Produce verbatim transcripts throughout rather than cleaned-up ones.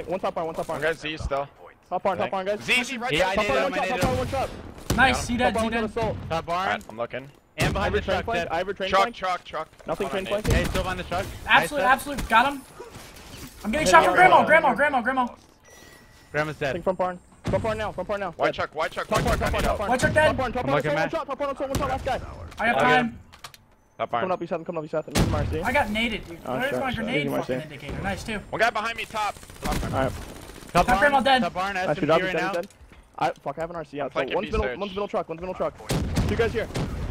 Nothing. One top barn, one top One barn. guy's Z still. Top barn, top barn, guys. Z, Z, right Yeah, I there. Top did barn, him, one I shot, did top barn, him. one shot. Nice, he dead, Top he barn, one dead. shot, assault. Top barn. Alright, I'm looking. And I behind have the train truck. flank. Dead. I have a train Truck, flank. truck, truck. Nothing Hold on, train Nate. flank. Hey, still behind the truck. Absolute, Nice, absolute. Got him. I'm getting Hey, shot from yeah, Grandma, yeah, Grandma, yeah. Grandma, Grandma. Grandma's Thing dead. front barn. Front barn now, front barn now. White Dead. truck, white truck, Top white barn, truck. I top barn, need top help. barn. White truck dead. Top barn, top I'm barn, looking, assault, one man. shot, top barn, assault, one shot, last guy. I got Okay. time. Top Coming barn. up, east seven, coming up, east seven. Easy Marcy. I got naded, dude. Oh, Where's sure, my sure. grenade Easy fucking Marcy. indicator? Nice, too. One guy behind me, top. Top barn. Alright. Top Top Grandma dead. Top barn. Nice, S good M job, G he's right dead, now. he's dead. I, fuck, I have an R C out. So flanking one's B middle, search. one's middle truck, one's middle truck. Two guys here.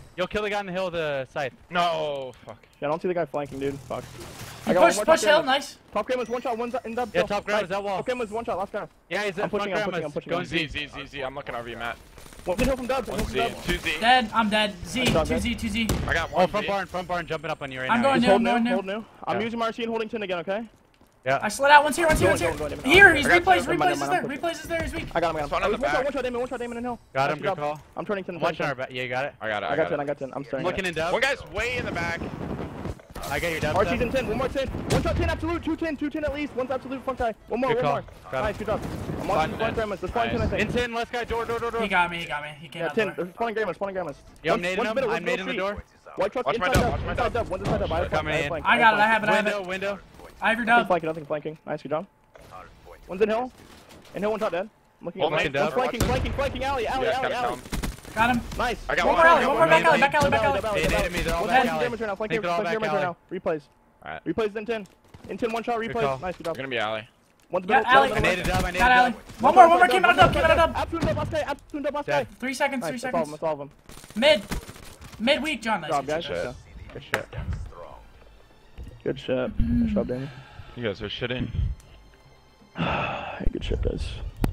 You'll kill the guy on the hill with the scythe. No, fuck. Yeah, I don't see the guy flanking, dude. Fuck. He I got one push, more push top hill, Grandma's. nice. Top Grandma's one shot, one's in the Yeah, top Grandma's that wall. Top Grandma's one shot, last guy. Yeah, he's I'm at front pushing, I'm pushing, grandma's. I'm pushing. Going Z, Z. Z, Z, Z. I'm looking over you, Matt. One hill from Dubs, one One hill Z, from Dubs. two Z. Dead, I'm dead. Z, Nice job, two man. Z, two Z. I got Oh, one front Z. barn, front barn, jumping up on you right I'm now. going Just new, hold I'm going new, new. hold new. I'm Yeah. using Marcy and holding tin again, okay? Yeah. I slid out, one's here, one's here, Go, one's go, here. go, Damon. Here, I he's got replays, you. Never mind, replays is never there, mind, I'm replays is there, he's weak. I got him, I got him. Spawn on Oh, the one shot, back. one shot, Damon, one shot, Damon and Hill. Got Nice him, job. good call. I'm turning tin. I'm watching our back. Yeah, you got it. I got it, I I got got tin, I it. got tin. I'm I'm staring. looking in dub. One guy's way in the back. I got your dub. Archie's dub. in tin, one more tin. One shot tin, absolute, two tin, two tin at least. One's absolute, front guy. One more, Good one call. more. Got him. Nice, good job. I'm Fine, watching spawn man. Grandmas. There's spawn tin, I Nice. think. In tin, last guy, door, door, door, door. He got me, he got me. He came Yeah, out the tin. door. There's spawning Grandmas, spawning Grandmas. Yo, I'm One's- nading one's him. middle, I'm one's middle nading the street. door. White truck Watch my inside dub, dub, watch my inside dub. dub, one's inside dub. I have Coming flank, in. flank, I got it, I flank. have it, I have Window, it. window. I have your Nothing dub. flanking, nothing flanking. Nice, good job. One's in hill. In hill, one shot dead. I'm looking Hold at me, one. dub. One's flanking, flanking, flanking, alley, alley, Yeah, alley, gotta alley. come. Got him. Nice. I got One one. more I alley, got one more back Nade alley, me. back alley, back alley. Double, They double. naded me, they're all One's back flanking alley. damage right now. Flanking Think they're all flanking back damage right alley. now. Replays. Alright. Replays in ten. In ten, one shot call. replays. Nice, good We're job. gonna be alley. One's Yeah, middle, alley. middle, I middle. need a dub, I need Got a alley. dub. One more, one more. Came out of dub. Came out of dub. Absolute dub, last guy. Absolute dub, last guy. Dead. Three seconds. Three Nice, let's solve him, seconds. let's solve him. Mid. Mid weak, John. Good Nice. job, guys. Shit. Yeah. Good shit. Good shit. Good job, Danny. You guys are shitting. Hey, good shit, guys.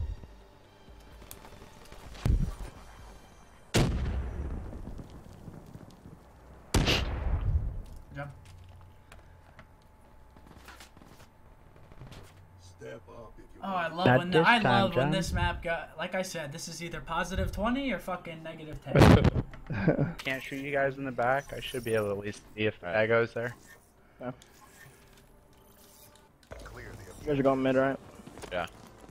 Good job. Oh, I love Not when this I time, love when John. this map got. Like I said, this is either positive twenty or fucking negative ten. Can't shoot you guys in the back. I should be able to at least see if that goes there. You guys are going mid, right? Yeah.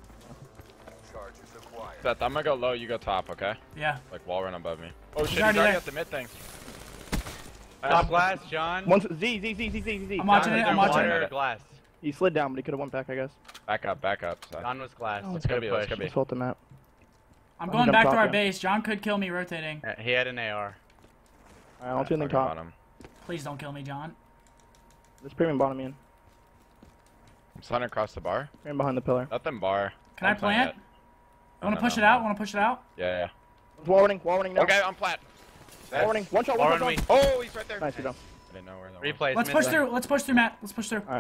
Seth, I'm gonna go low, you go top, okay? Yeah. Like wall run above me. Oh shit, he's already already there. got the mid thing. Top glass, John. One's Z, Z, Z, Z, Z, Z. I'm watching John, it, is I'm there watching water it. or glass? He slid down, but he could have went back, I guess. Back up, back up. Seth. John was glass. Oh, Let's it's go gonna be, push. it's gonna be. Just hold the map. I'm I'm going jump back to top, our yeah. base. John could kill me rotating. Uh, He had an A R. Alright, I don't see anything Fucking top. bottom. Please don't kill me, John. There's premium bottom in. I'm sliding across the bar. Premium behind the pillar. Nothing bar. Can I Don't plant plant? it. I want No, to push no, it out. no. Want to push it out? Yeah, yeah. One's wall running, wall running now. Okay, I'm flat. Wall running. One shot, Wall one run shot. weak. Oh, he's right there. Nice, good job. I didn't know where that was. Replays. Let's mid push lane. through. Let's push through, Matt. Let's push through. Alright.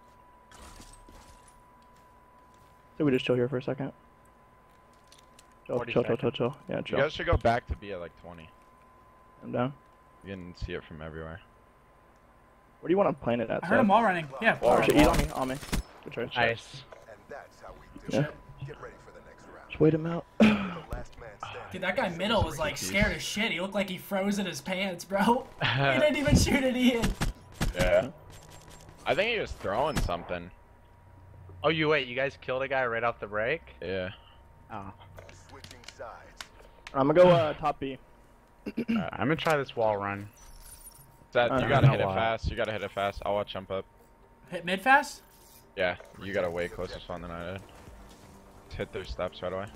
So we just chill here for a second. Chill, forty chill, chill, chill, seconds. chill. Yeah, You chill. guys should go back to be at like twenty. I'm down. You can see it from everywhere. Where do you want to plant it at? I heard them all running. Yeah. Wall all Oh, right. shit, he's on me, on me. Good choice. Nice. And that's how we do Yeah. it. Get ready for the next round. Just wait him out. The last man standing. Dude, that guy middle was like scared as shit. He looked like he froze in his pants, bro. He didn't even shoot at Ian. Yeah. I think he was throwing something. Oh, you wait. You guys killed a guy right off the break? Yeah. Oh. Switching sides. I'm gonna go uh, top B. Alright, I'm gonna try this wall run. Seth, Uh, you gotta I hit know it why. fast. You gotta hit it fast. I'll watch jump up. Hit mid fast? Yeah, you got a way closer spawn than I did. Just hit their steps right away.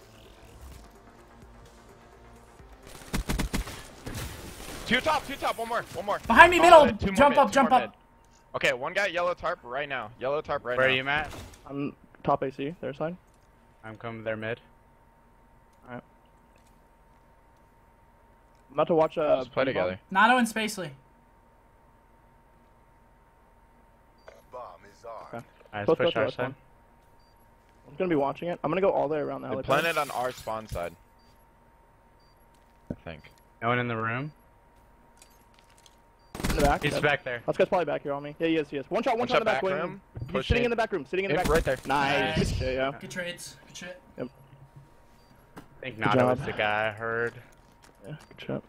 Two top, two top, one more, one more. Behind me, Oh, middle. two more Jump mid, up, two jump more up. mid. Okay, one guy yellow tarp right now. Yellow tarp right Where now. are you, Matt? I'm top A C, their side. I'm coming there mid. I'm about to watch uh. Just play Bunny Bomb. together. Nato and Spacely. Bomb is ours. Okay. Alright, Let's let's go push to our our side. spawn. I'm gonna be watching it. I'm gonna go all the way around the They helipad. planted on our spawn side. I think. No one in the room? In the back. He's Dead. back there. This guy's probably back here on me. Yeah, he is, he is. One shot, one, One shot in the shot back, back wing. room, He's pushing. sitting in the back room, sitting in the Yeah, back right there. Nice. Nice. Good shit, yeah. Good trades. Good shit. I think Good Nato job. was the guy I heard. Yeah, good shot.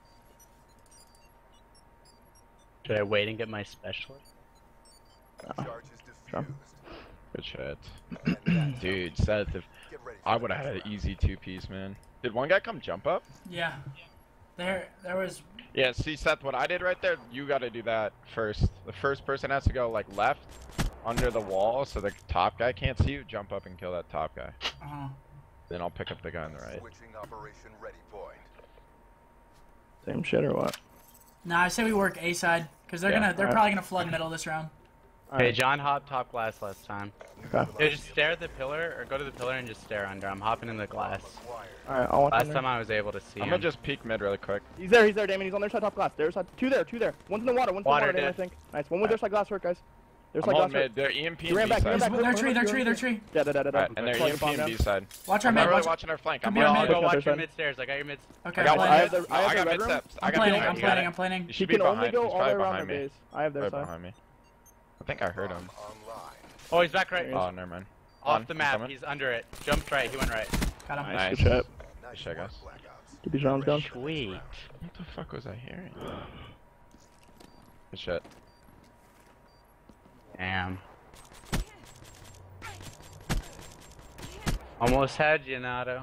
Should I wait and get my specialist? No. Charges Sure. diffused. Good shit. And that's Dude, Seth, if Get ready for I the would have next had an round. easy two piece, man. Did one guy come jump up? Yeah. There, there was. Yeah, see, Seth, what I did right there, you gotta do that first. The first person has to go, like, left under the wall so the top guy can't see you. Jump up and kill that top guy. Uh, Then I'll pick up the guy on the right. Switching operation ready point. Same shit or what? nah, I say we work A side because they're Yeah. gonna. They're Alright. probably gonna flood middle this round. Hey, Alright. John hopped top glass last time. Okay. Yeah, just stare at the pillar or go to the pillar and just stare under. I'm hopping in the glass. Alright, I'll watch Last him there. time I was able to see I'm him. gonna just peek mid really quick. He's there, he's there, Damien. He's on their side top glass. Their side. Two there, two there. One's in the water, one's in Water the water, Damien, I dead. think. Nice. One with their side glass work, guys. Their I'm side on glass work. mid. They're E M P You ran and back, B you ran side. back. Their tree, their tree, their tree. Yeah, da, da, da, da. Alright, and they're Plug E the M P bomb and down. B side. Watch our I'm mid. not really Watch. watching our flank. I'm Come here, on mid. I'll go Push watch up your their mid stairs. I got your mid. Okay, I got, I'm I I have have planning. the- the, I have I the got red mid room. steps. I I'm got planning. mid I'm steps. planning. I'm planning. He He should be can only behind. go He's all the way probably around their behind me. base. I have their Right side. behind me. I think I heard him. Online. Oh, he's back right. There he is. Oh, never mind. Off On, the I'm map. coming. He's under it. Jumped right. He went right. Got him. Nice. Good shot. Nice Check work, us. Black Ops. Keep these rounds going. Sweet. What the fuck was I hearing? Good shit. Damn. Almost had you, Nato.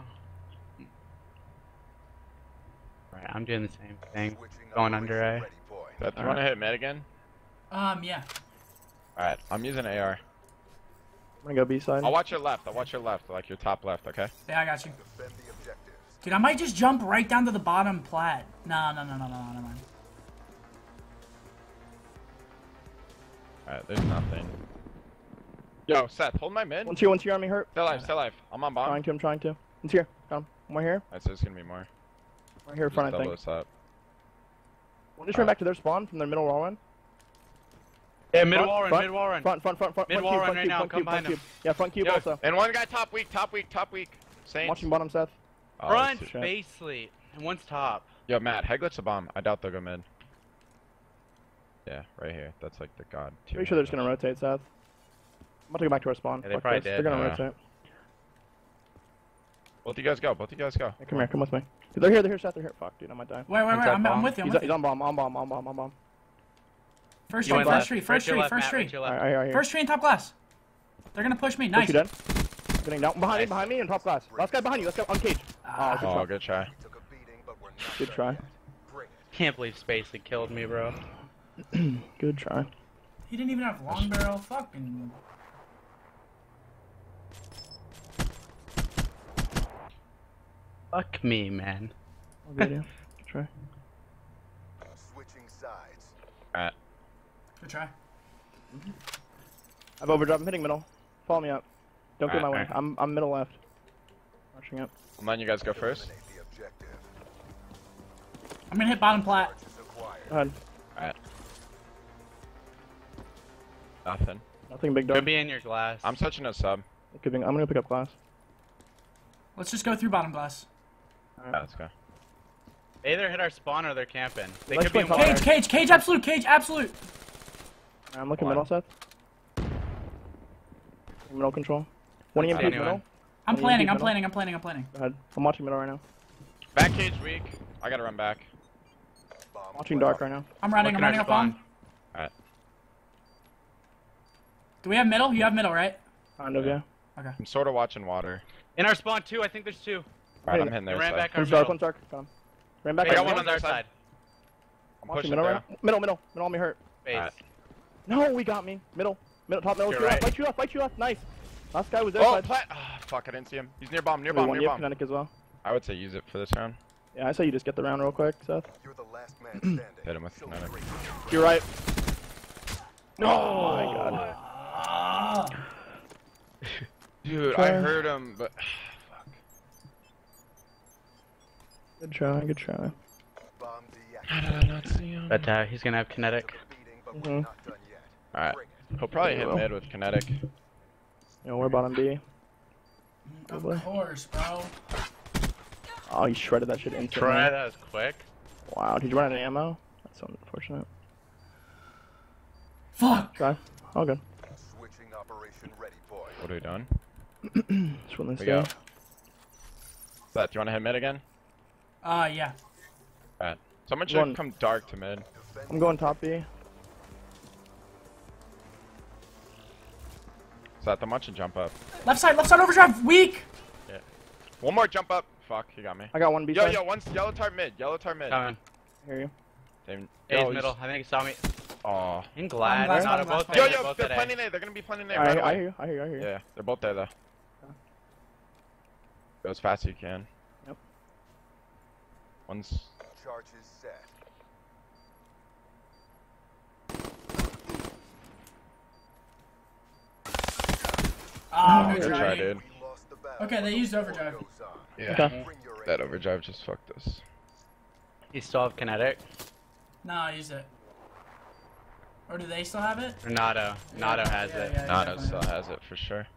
Right, I'm doing the same thing. Switching Going under operation A. ready point. Seth, you Alright. wanna hit mid again? Um, yeah. Alright, I'm using A R. I'm gonna go B side. I'll watch your left. I'll watch your left, like your top left, okay? Yeah, I got you. Defend the objectives. Dude, I might just jump right down to the bottom plat. No, no, no, no, no, no, no. Alright, there's nothing. Yo, Seth, hold my mid. One's here, one's here on me, hurt. Stay alive, stay alive. I'm on bomb. Trying to, I'm trying to. One's here. Got him. One more here. Alright, so there's gonna be more. One here in Just front, I double think. this up. One just ran back to their spawn from their middle wall run. Yeah, mid Front, wall run, front, mid wall run. Front, front, front, front. Mid front wall cube, run front right cube, now, front come cube, behind front him. cube. Yeah, front cube Yo, also. And one guy top weak, top weak, top weak. Saints. Watching bottom, Seth. Oh, Front shit. base sleep. And one's top. Yo, Matt, Heglet's a bomb. I doubt they'll go mid. Yeah, right here. That's like the god tier. Pretty sure they're just gonna rotate, Seth. I'm about to go back to our spawn. Yeah, they Fuck probably this. did, They're gonna yeah. rotate. Both you guys go. Both you guys go. Yeah, come here, come with me. They're here, they're here, Seth. They're here. Fuck, dude, I might die. Wait, wait, wait. Inside I'm, I'm bomb. with you. I'm He's, with he's you. on bomb, on bomb, on bomb, on bomb. First You tree, went first left. tree, Right first to your tree, left, first Matt, tree. right to your left. Alright, alright, here. First tree in top glass. They're gonna push me. Push Nice. you dead. Getting down. Behind me, Nice. behind me, in top glass. Last guy behind you. Let's go. On cage. Ah. Oh, good Oh, shot. good try. We took a beating, but we're not Good done try. yet. Bring it. Can't believe Spacey killed me, bro. Good try. He didn't even have long barrel. Fucking. Fuck me, man. I'll get you. Good try. Switching sides. Alright. Good try. I have overdrive. I'm hitting middle. Follow me up. Don't get Alright, my way. alright. I'm I'm middle left. Rushing up. I'm letting you guys go first. Eliminate the objective. I'm gonna hit bottom plat. Charges acquired. Go ahead. Alright. Nothing. Nothing big dog. Could be in your glass. I'm touching a sub. Could be- I'm gonna pick up glass. Let's just go through bottom glass. Yeah, let's go. They either hit our spawn or they're camping. They Let's could be in play water. top. Cage, cage, cage, absolute, cage, absolute. I'm looking One. middle, Seth. Middle control. One E M P Anyone? middle. I'm Are you planning, deep I'm middle? planning, I'm planning, I'm planning. Go ahead. I'm watching middle right now. Back cage weak. I gotta run back. Bomb Watching planted. dark right now. I'm running, Looking I'm running our up on. spawn. Alright. Do we have middle? You have middle, right? Kind of, yeah. Okay. I'm sorta watching water. In our spawn too, I think there's two. Alright, I'm Hey, hitting They there. ran side. back our One's dark, middle. one's dark. Got him. Ran back. They Hey, got right got one now. on their side. side. I'm Watching pushing middle there. right now. Middle, middle. Middle on me hurt. Base. Alright. No, we got me. Middle. Middle, top middle. You're To your left. right. Fight you left. Fight you left. Nice. Last guy was there. Oh, side. plat. Ah, fuck, I didn't see him. He's near bomb, near We bomb, won. near You have bomb. kinetic as well. I would say use it for this round. Yeah, I say you just get the round real quick, Seth. You're the last man standing. Hit him with Show kinetic. great. You're right. No. Oh my god. Ah. Dude, Try. I heard him, but Good try. Good try. Bomb how deactivated. did I not see him? But uh, he's gonna have kinetic. Took a beating, but we're Mhm. not done yet. Alright. Bring it. He'll probably Yeah, hit well. mid with kinetic. You know, we're bottom B. Of boy. course, bro. Oh, he shredded that shit instantly. Try that was quick. Wow. Did you run out of ammo? That's unfortunate. Fuck. Try. All good. Switching operation ready point. What are we doing? Just run this We go. down. Seth, do you wanna hit mid again? Uh, yeah. Alright. Someone should One. come dark to mid. Defend I'm going top B. Seth, I'm watching jump up. Left side, left side overdrive, weak. One more jump up. Fuck, he got me. I got one B Yo, side. yo, one's yellow tar mid. Yellow tar mid. Coming. I hear you. Same. A's Yo, middle. I think he saw me. Aw. In glad. glass, Not bottom both glass, there. Yo, They're yo, both they're at A. planning there. They're gonna be planning there I, right I away. hear you. I hear you. I hear you. Yeah, they're both there though. Go as fast as you can. Yep. One's. charges set. Oh, Oh, good good try. try, dude. We lost the battle, Okay, they but used the war overdrive. goes on. Yeah. Okay. Bring your That A. overdrive just fucked us. You still have kinetic. No, I used it. Or do they still have it? Or Nato. Nato Yeah, has yeah, it. yeah, he Nano definitely still has has it for sure.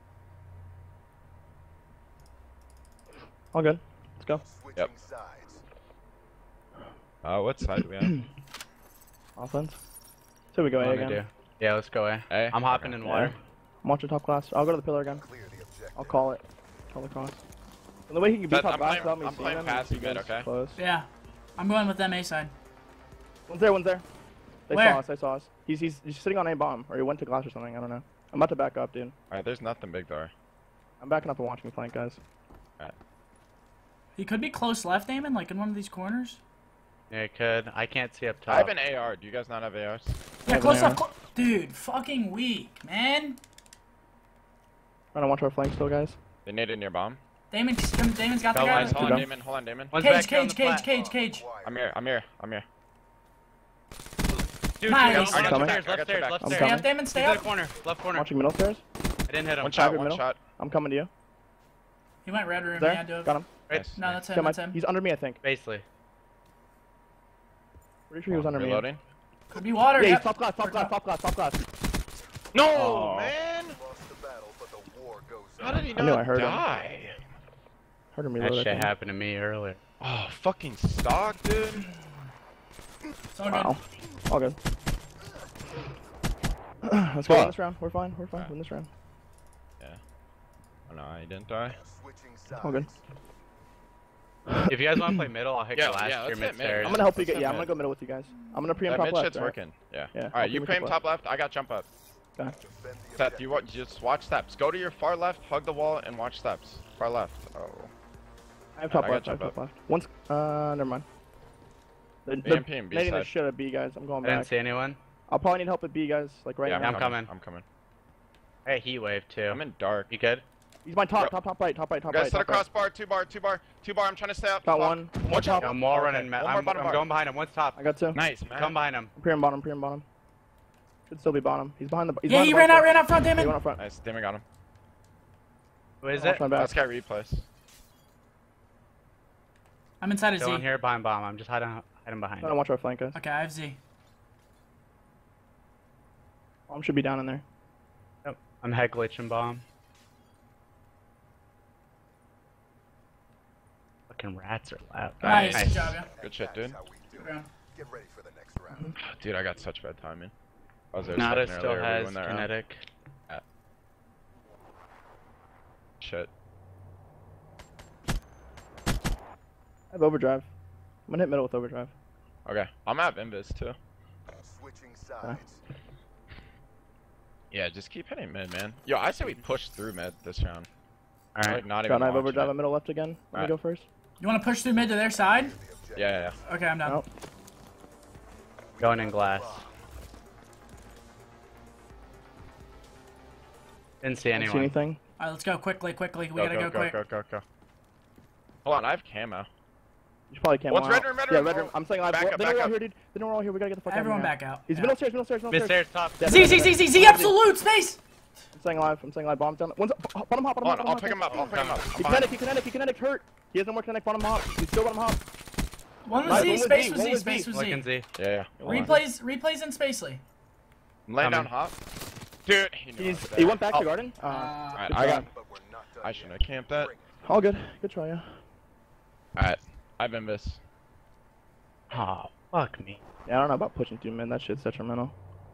All good. Let's go. Switching Yep. sides. Uh, what side do we on? Offense. So we go What A do you again. wanna do? Yeah, let's go A. A? I'm hopping Okay. in water. I'm watching top class. I'll go to the pillar again. Clear the objective. I'll call it. Call the cross. And the way he can beat Seth, top I'm glass playing- without me I'm seeing playing him, passive he mid, gets okay? Close. Yeah. I'm going with them A side. One's there. One's there. They Where? saw us. They saw us. He's he's he's sitting on A bomb, or he went to glass or something. I don't know. I'm about to back up, dude. Alright, there's nothing big there. I'm backing up and watching flank, guys. He could be close left, Damon, like in one of these corners. Yeah, it could. I can't see up top. I have an A R. Do you guys not have A Rs? Yeah, have close an left. Clo Dude, fucking weak, man. Trying to watch our flank still, guys. They naded near bomb. Damon, Damon's got the Go guy. Nice, hold on, Good Damon. Hold on, Damon. One's Cage, back here on cage, the cage, plat. cage, cage. Acquired. I'm here. I'm here. I'm here. Dude, Nice. dude, I'm left coming. stairs, I got left your stairs, back. left I'm Stay stairs. coming. up, Damon, He's stay in the up. corner, left corner. Watching middle stairs. I didn't hit him. One I shot, have one middle. shot. I'm coming to you. He went red room. There. Yeah, do Got him. Nice. No, that's him. Kill my- That's him. He's under me, I think. Basically. Pretty sure he was under me. Reloading. Could be water. Yeah, he's Yep. top glass, top glass, top glass, top glass. No, Oh. man! Lost the battle, but the war goes How on. did he I knew I not heard him. die? Heard him That reload. I shit think. happened to me earlier. Oh, fucking stock, dude. It's all Wow. good. All good. Let's go Fuck. win this round. We're fine. We're fine. Alright. Win this round. Yeah. Oh no, he didn't die. Switching sides. All good. If you guys want to play middle, I'll hit Yeah, the last yeah, let's pyramid hit mid. stairs. I'm gonna help you Let's get. hit Yeah, I'm mid. gonna go middle with you guys. I'm gonna preempt That top mid left. shit's alright? working. Yeah. Yeah, I'll Alright, you keep it claim top top left, I got jump up. Okay. Defend the Seth, you objective. want just watch steps. Go to your far left, hug the wall, and watch steps. Far left. Oh. I have top I got left. I have jump top left. Once. Uh, never mind. The, B the M P and B nading side. is shit at B, guys. I'm going I didn't back. see anyone. I'll probably need help at B, guys. Like right Yeah, now. I'm coming. I'm coming. I had heat wave too. I'm in dark. You good? He's my top, Bro. top, top right, top right, top Guys, right. set top across right. bar, two bar, two bar, two bar. I'm trying to stay up. Got Fuck. one. One Watch out. top. I'm wall Okay. running. One I'm, more I'm bottom bar. going behind him. One's top. I got two. Nice, man. Come behind him. I'm pre and bottom, pre and bottom. Should still be bottom. He's behind the. He's Yeah, behind he the ran bar. out, ran out front, He Damon. went up front. Nice. Damn, I got him. Who is Watch it? my back. Last guy replays. I'm inside of Still in Z. here behind bomb. I'm just hiding, hiding behind. Trying to watch our flank, guys. Okay, I have Z. Bomb should be down in there. Yep. I'm head glitching bomb. Fucking rats are loud. Nice. Nice. Good job, yeah. Good shit, dude. That's how we do Good it. round. Get ready for the next round. Dude, I got such bad timing. I was there Nada second still earlier, we has won that round. kinetic. Shit. I have overdrive. I'm gonna hit middle with overdrive. Okay. I'm at Invis too. Switching sides. Yeah, just keep hitting mid, man. Yo, I say we push through mid this round. All right. Like, not Got even I have watching overdrive it. at middle left again. Let me Alright. go first. You want to push through mid to their side? The objective. Yeah, yeah, Okay, I'm down. No. Going in glass. Didn't see Don't see anyone. anything. All right, let's go quickly, quickly. We yeah. gotta go, quick. go, go, go. Hold on, I have camo. You should probably can't. What's out. red room, red Yeah, room? red room. I'm saying live. Back Well, up, then back we're all up. here, dude. Then we're all here. We gotta get the fuck Everyone out of here. back out. He's Yeah. middle stairs, middle stairs, middle Mid stairs. stairs top. Yeah, Z, yeah, Z, yeah. Z, Z, Z, absolute space! I'm saying live. I'm saying live. Bombs down. One's bottom hop. Bottom Hold hop. on, Bottom I'll hop. pick him up, I'll pick him up. He I'm behind kinetic. him. He kinetic. He kinetic. Hurt. He has no more kinetic. Bottom hop. He's still bottom hop. One was Nice, Z, one was space Z, was one Z, was space Z. was Looking Z. Z. Yeah, yeah. Hold on. Replays, replays in Spacely. I'm laying down Coming. hop. Dude, he knew I He's. was He there. went back Oh, to garden. Uh, Uh, Alright, good I got. job. But we're not done I yet. shouldn't have camped that. Bring it. All good. Good try, yeah. Alright, I've been Invis. Oh, fuck me. Yeah, I don't know about pushing through mid. That shit's detrimental.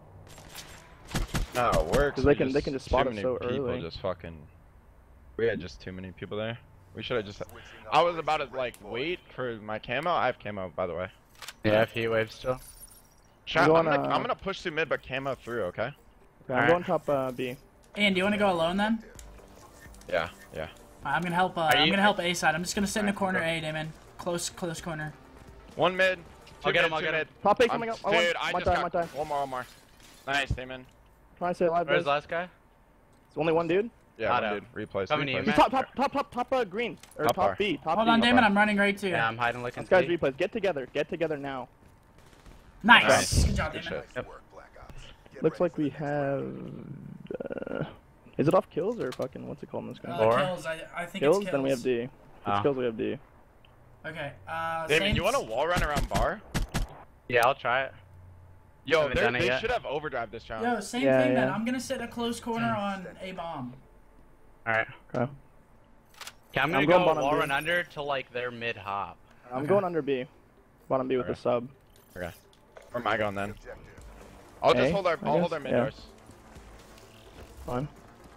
No, it works. 'Cause they we can- they can just spot too us many so people early. Just fucking. We had just too many people there. We should have just. Switching I was about to operation like ready wait for my camo. I have camo, by the way. Yeah, I have heat wave still. Chat, going, I'm, gonna, uh, I'm gonna push through mid, but camo through. Okay. Okay, I'm Alright. going top uh, B. Ian, do you want to go alone then? Yeah, yeah. Alright, I'm gonna help. Uh, Are I'm you- gonna help A side. I'm just gonna sit in the Alright, corner okay. A, Damon. Close, close corner. One mid. Two I'll get mid, him, I'll two get him. mid. Top base I'm- coming up. Dude, I, I want, might just die, got might die. one more, one more. Nice, Damon. Trying to stay alive, Where's guys. the last guy? It's only one dude. Yeah, Not one out. dude. Replays. Coming to you, replays. He's man. top, top, top, top, top, uh, green or Top top, bar. B. Top Hold B. on, Damon. okay. I'm running right to you. Yeah, I'm hiding looking This guy's Z. replays. Get together. Get together now. Nice. Nice. Good job, Good Damon. shit. Yep. Work, Black Ops. Get Looks ready like for we the next round. have. Uh, is it off kills or fucking what's it called in this game? Uh, Four. kills. I, I think kills? it's kills. Then we have D. If it's Oh. kills, we have D. Okay. Uh, Damon, same- you want a wall run around bar? Yeah, I'll try it. Yo, Haven't they're- done it they yet. should have overdrive this round. Yo, same Yeah, thing then. yeah. I'm gonna sit in a close corner on A bomb. Alright. Okay. Okay, I'm gonna I'm go going bottom wall B. run under to like their mid hop. I'm Okay. going under B. Bottom B with Okay. the sub. Where am I going then? Objective. I'll just A, hold our. I I'll hold guess? our mid Yeah. doors. Fine.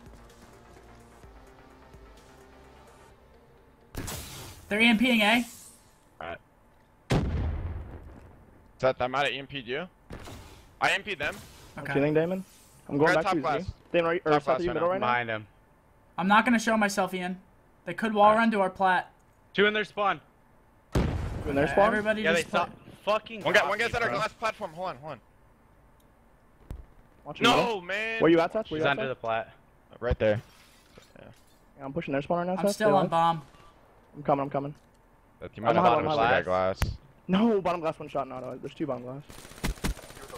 They're EMPing A. Alright. Seth, I might have E M P'd you. I E M P'd them. Okay. Feeling Damon? I'm We're going at back top to glass. Z. Damon, are you, or Top Seth, glass are you right middle now. right now? Behind him. I'm not gonna show myself, Ian. They could wall run to our plat. Two in their spawn. In their Okay, spawn? Everybody Yeah, they just saw. play- Fucking. One guy. got One guy's me, at our bro. glass platform. Hold on, hold on. Watch your middle. No, man. Where you at, Seth? Where He's you at, under Seth? the plat. Right there. Yeah, I'm pushing their spawn right now, I'm Seth. still Stay on alive. bomb. I'm coming, I'm coming. That you I'm might have hot, pushed I'm that hot. glass. No, bottom glass one shot. No, no, there's two bottom glass. You're the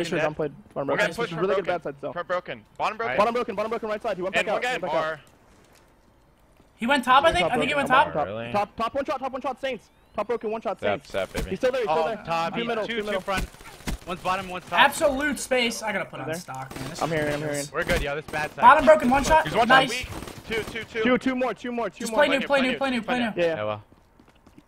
pretty sure dead. Dom played bottom We're broken. getting pushed He's from really good broken. bad side still. Front broken. Bottom broken. Bottom broken, bottom broken right side. He went back And out. we're he went getting back out. bar. He went top, I He think. went I think he went broken. top. Top, Really? top, top one shot, top one shot, Saints. Top broken, one shot, Step, Saints. step, baby. He's still there, he's still Oh, there. top. Two middle, two, two two middle. front. One's bottom, one's top. Absolute space. I gotta put on There. stock, man. This I'm is hearing, I'm ridiculous. hearing. We're good, yo. This bad side. Bottom broken, one shot. He's one Nice. weak. Two, two, two. Two, two more, two more, two Just more. play new, new, play play new, new, play new, play play new. new. Yeah, Yeah, yeah. well.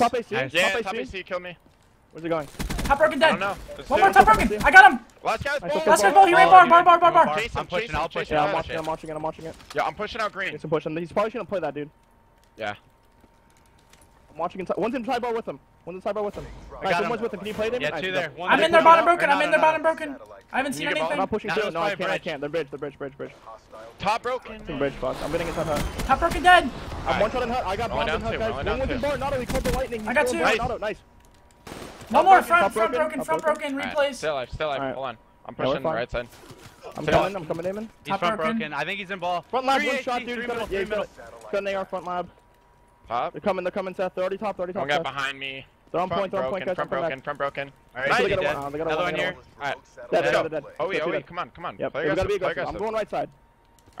top A C. Nice. Yeah, top top A C. A C killed me. Where's he going? Top broken I dead. don't know. Let's One do more it. top broken. I got him. Last guy's Nice, ball. okay, Last guy's ball. ball. He ran Oh, bar, dude. bar, bar, bar, bar. Chase him, I'm pushing, chase I'll him, push chase it. Yeah, him. I'm Oh, watching. shit. I'm watching it. I'm watching it. Yeah, I'm pushing out green. Get some push him. He's probably gonna play that dude. Yeah. I'm watching inside. One's in side bar with him. One's in side bar with him. I Nice, got someone's him. with him. Can you play them? Yeah, Nice, two go. there. One I'm there. in their bottom Or broken. I'm no, in no, their no. bottom broken. I haven't seen You get ball? I'm anything. not pushing Now two. let's No, I play can't. I bridge. can't. The bridge. The bridge. Bridge. Bridge. Hostile. Top broken. Some bridge spots. I'm getting inside hut. Top broken dead. I'm Alright. one shot in hut. I got Rolling bombed in down hut, two, guys. rolling One down was in two. bar. Nato, he called the lightning. He I got killed two. bar. Nice. Nato, nice. One more. broken, Front, top front broken, broken, top front broken. broken. Alright, Replays. still alive, still alive. Alright. Hold on. I'm Yeah, we're pushing the fine. right side. I'm Still- coming in. I'm coming in. He's Top front broken. broken. I think he's in ball. Front lab, Three one H shot, D, dude. three He's got middle, a- three yeah, he's got middle. a- got an A R front lab. Top. They're coming. They're coming. Seth. They're already top. They're already top. One guy Seth. behind me. They're on Front point. They're on point, broken, guys. front I'm coming broken, front broken. Alright, So they he's got a dead. one, uh, they got a Another one, one they here. got Remote Alright. satellite Dead, Let's dead, go. dead, dead. Oh, wait, Let's oh, do wait, that. come on, come on. Yep. Play We gotta be aggressive, play aggressive. I'm aggressive. going right side.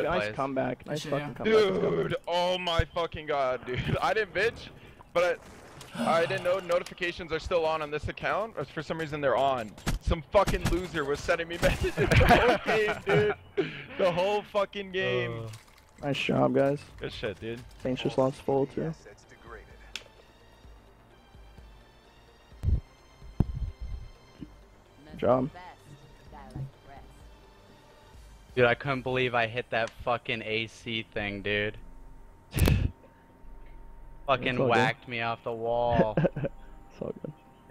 it nice plays. comeback. Nice shit, fucking yeah. comeback. Let's go. Dude, oh my fucking god, dude. I didn't bitch, but I, I didn't know notifications are still on on this account. Or for some reason they're on. Some fucking loser was sending me messages the whole game, dude. The whole fucking game. Nice job, guys. Good shit, dude. Saints just lost full too. Assets degraded. Mess Job. with the best, die like the rest. Dude, I couldn't believe I hit that fucking A C thing, dude. Fucking all good. whacked me off the wall. It's all good.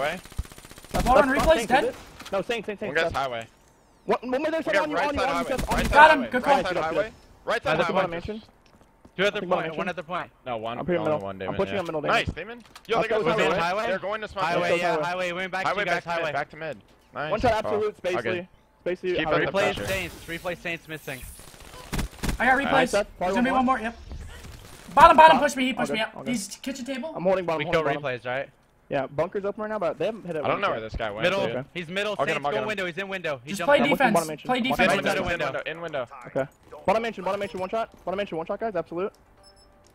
highway. Hold on, That's replay's Saints, dead. is it? No, Saints, Saints, One Saints. guy's Steph. highway. One, one more there, We side got on you, right on you, side on you, highway. Steph, on Right you. side Got him, highway. good Right call. side highway. Right side I think highway. one mention. Two at the think one point, mention. one at the point. No, one. I'm pretty only middle. one, I'm Damon, pushing yeah. on middle, Damon. Nice, Damon. Yo, Let's they go got highway. highway. Highway? They're going to smart. Highway, go yeah, highway. highway. We're back Highway to you back guys, to mid. highway. Back to mid. Nice. One shot, Oh, absolute, okay. spacely. Spacely, Keep highway. up the Replay pressure. Saints. Replay Saints missing. I got Alright, replays. Seth, There's probably gonna be one one more. Yep. Bottom, bottom, Top? push me. He pushed All me good, up. all good. He's kitchen table. I'm holding bottom, We holding kill bottom. replays, right? Yeah, bunker's open right now, but they haven't hit it. I don't know once where yet. this guy went. Middle. dude. He's middle. I'll get Saints, him, I'll go get him. window. He's in window. He Just jumped play out. I'm looking defense. bottom mention. Play Bottom defense. mention. with Window, it. In window. window. In window. Okay. Bottom mention, bottom mention, one shot. Bottom mention, one shot, guys, absolute.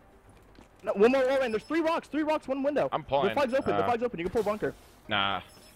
No, one more low end. There's three rocks, three rocks, one window. I'm pulling. The flag's open, the Uh, flag's open. You can pull bunker. Nah.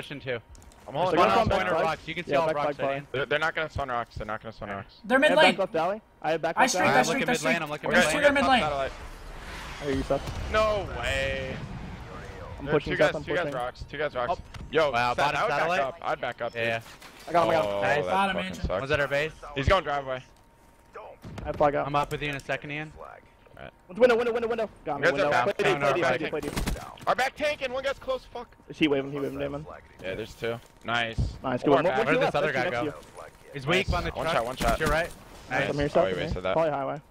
pushing too. I'm So holding go Spawn from on on. back point of flag. rocks. You can see Yeah, all back rocks flag setting. They're, they're not gonna stun rocks. They're not gonna stun rocks. They're I mid have lane. back left alley. I have back I left streaked, alley. I I'm streaked, looking I mid streaked. lane. I'm looking We're mid gonna, Streak we're lane. them gonna in top lane. satellite. I hear you, Seth. No way. I'm There, pushing two Seth. guys, I'm two guys pushing. rocks. Two guys rocks. Yo, Wow, Seth, bottom I would back satellite? up. I'd back up. Yeah, yeah. Dude. I got him. I got him. Oh, Nice. that Bottom fucking mansion. sucks. Was that our base? He's going driveway. I have flag out. I'm up with you in a second, Ian. Flag. Window, window, window, window. Got me. Guys are Window. back. Play D, No, no, play D, back. play D, play D. Down. Our back tanking. One guy's close. Fuck. Is he waving? He waving, Damon. Yeah, there's two. Nice. Nice. One Good more one. back. One to Where'd your this left, other next guy to you, go? next to you. He's weak Nice. on the One truck. shot, one shot. To your right. Nice. Come here, Oh, south he of me. wasted that. Probably highway.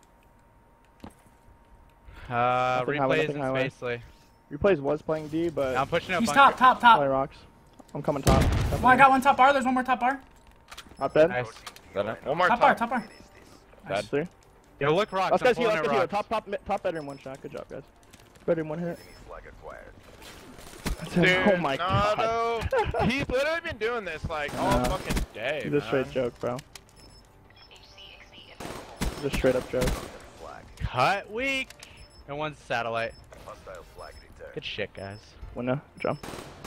Uh, Nothing highway, replays nothing and highway. Spacely. Replays was playing D, but I'm pushing up He's bunker. top, top, probably top. rocks. I'm coming top. Well, I got one top bar. There's one more top bar. Top dead. Nice. Is that it? One more Top top. bar, top bar. Nice. Three. Yo, look rocks. Last I'm guy's here. pulling Last at guy's here. rocks. Top, top, mid- top bedroom one shot. Good job, guys. Bedroom one hit. Flag acquired. Dude, Oh my god. no. He's literally been doing this like all Yeah. fucking day. He's a straight man. joke, bro. He's a straight up joke. Flag. Cut weak. And one's satellite. Hostile flag detected. Good shit, guys. Winner. Jump.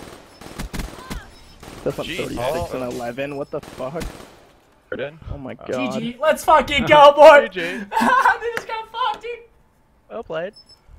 This one's Jeez. thirty-six Oh. and eleven. What the fuck? Pardon? Oh my Uh, god. G G. Let's fucking go, boy. G G. They just got fucked, dude. Well played.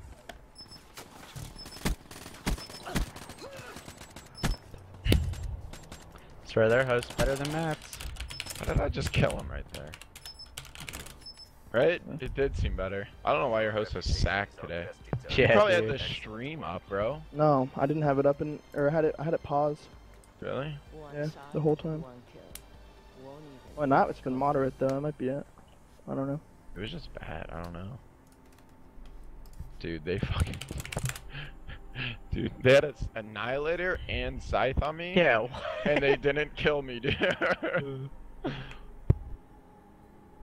Swear their host's better than Matt's. Why did I just kill him right there? Right? It did seem better. I don't know why your host was sacked today. You Yeah, probably had dude. the stream up, bro. No, I didn't have it up in, or I had it. I had it paused. Really? One Yeah, shot, the whole time. One kill. Won't even. Why not? It's been moderate though. That might be it. I don't know. It was just bad. I don't know. Dude, they fucking. Dude, they had an annihilator and scythe on me. Yeah. And they didn't kill me, dude.